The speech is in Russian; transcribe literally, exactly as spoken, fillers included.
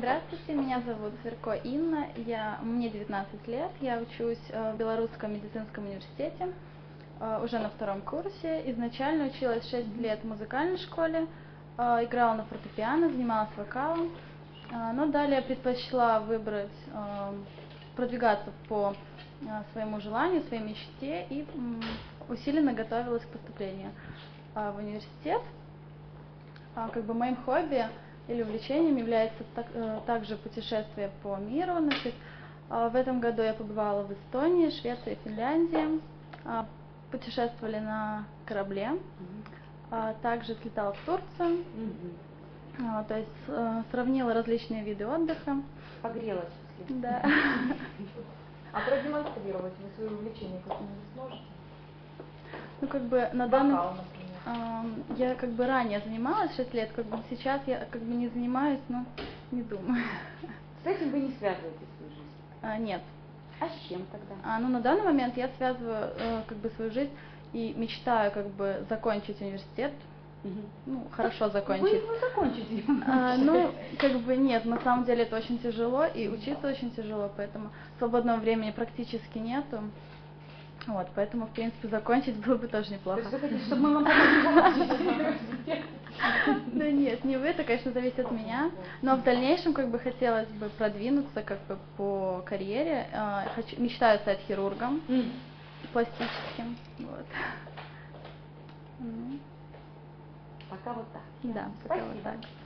Здравствуйте, меня зовут Зверко Инна, я, мне девятнадцать лет, я учусь в Белорусском медицинском университете, уже на втором курсе. Изначально училась шесть лет в музыкальной школе, играла на фортепиано, занималась вокалом, но далее предпочла выбрать, продвигаться по своему желанию, своей мечте и усиленно готовилась к поступлению в университет. Как бы моим хобби или увлечением является так, также путешествие по миру. Значит, в этом году я побывала в Эстонии, Швеции, Финляндии, путешествовали на корабле, также слетала в Турцию, mm-hmm. то есть сравнила различные виды отдыха. Погрелась. Да. А продемонстрировать вы свои увлечения как-нибудь сможете? Ну, как бы на данный... Вокал, например. Я как бы ранее занималась шесть лет, как бы сейчас я как бы не занимаюсь, но не думаю. С этим вы не связываете свою жизнь? А, нет. А с чем тогда? А, ну, на данный момент я связываю э, как бы свою жизнь и мечтаю как бы закончить университет. Угу. Ну, хорошо закончить. Вы его закончите. А, ну, как бы нет, на самом деле это очень тяжело, и учиться очень тяжело, поэтому свободного времени практически нету. Вот, поэтому, в принципе, закончить было бы тоже неплохо. То есть вы хотите, чтобы мы вам помогли? Да нет, не вы, это, конечно, зависит от меня, но в дальнейшем как бы хотелось бы продвинуться как бы по карьере. Хочу, мечтаю стать хирургом пластическим. Вот. Пока вот так. Да, пока вот так.